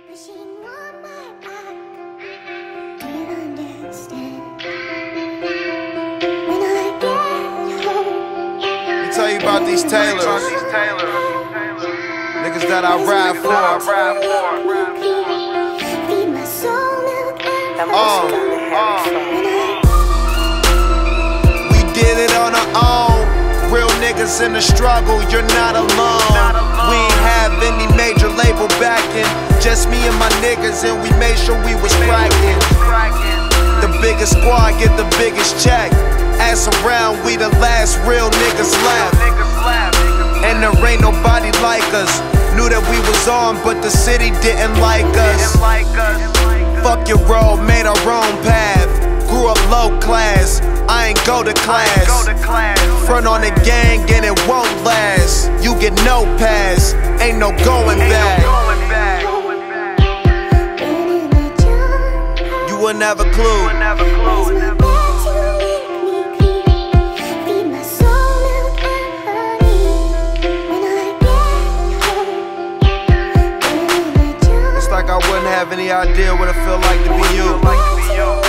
Pushing on my back, can't understand. When I get home, Let me tell you about these Taylors. Niggas that I ride for. feed my soul milk and We did it on our own. Real niggas in the struggle, you're not alone. We ain't have any major label backing. Just me and my niggas, and we made sure we was cracking. The biggest squad get the biggest check. Ass around, we the last real niggas left. And there ain't nobody like us. Knew that we was on, but the city didn't like us. Fuck your road, made our own path. Grew up low class, I ain't go to class. Front on the gang and it won't last. You get no pass, ain't no going back. You wouldn't have a clue. It's like I wouldn't have any idea what it feel like to be you.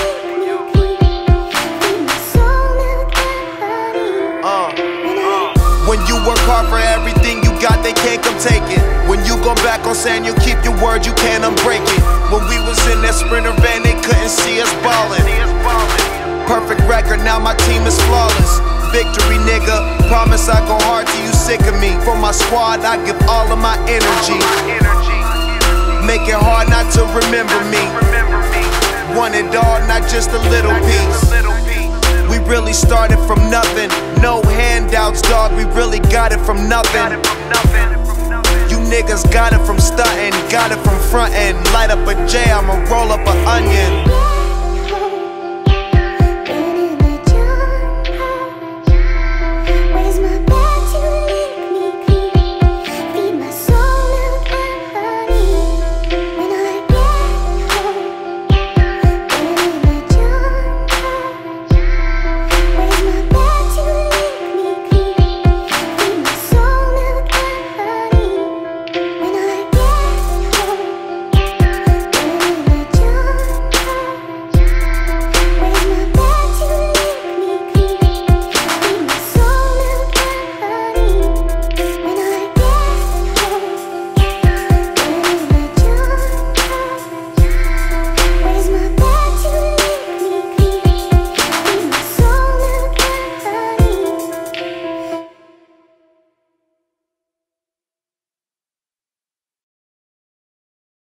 When you work hard for everything you got, they can't come take it. When you go back on saying you keep your word, you can't unbreak it. When we was in that Sprinter van, they couldn't see us ballin'. Perfect record, now my team is flawless. Victory, nigga, promise I go hard till you sick of me. For my squad, I give all of my energy. Make it hard not to remember me. Want it all, not just a little piece. We really started from nothing. No handouts, dog, we really got it from nothing. You niggas got it from stuntin', got it from frontin'. Light up a J, I'ma roll up an onion.